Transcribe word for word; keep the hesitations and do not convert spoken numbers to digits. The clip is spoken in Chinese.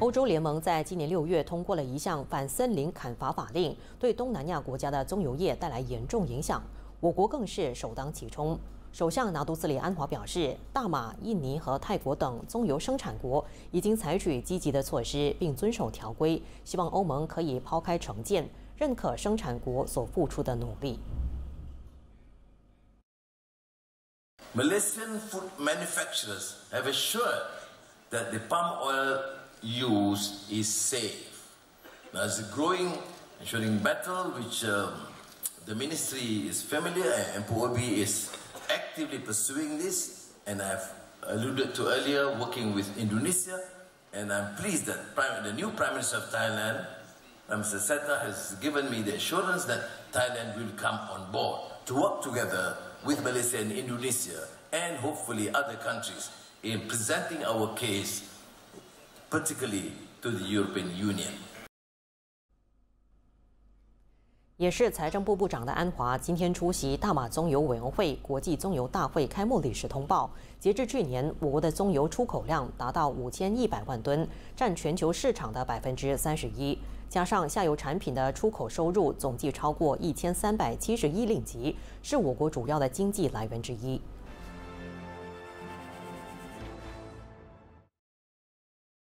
欧洲联盟在今年六月通过了一项反森林砍伐法令，对东南亚国家的棕油业带来严重影响。我国更是首当其冲。首相拿督斯里安华表示，大马、印尼和泰国等棕油生产国已经采取积极的措施，并遵守条规，希望欧盟可以抛开成见，认可生产国所付出的努力。 Malaysian food manufacturers have assured that the palm oil use is safe. Now, it's a growing ensuring battle which um, the ministry is familiar and P O B is actively pursuing this, and I've alluded to earlier working with Indonesia, and I'm pleased that Prime, the new Prime Minister of Thailand, Mister Seta, has given me the assurance that Thailand will come on board to work together with Malaysia and Indonesia and hopefully other countries in presenting our case, particularly to the European Union. 也是财政部部长的安华今天出席大马棕油委员会国际棕油大会开幕礼时通报，截至去年，我国的棕油出口量达到五千一百万吨，占全球市场的百分之三十一。加上下游产品的出口收入总计超过一千三百七十一令吉，是我国主要的经济来源之一。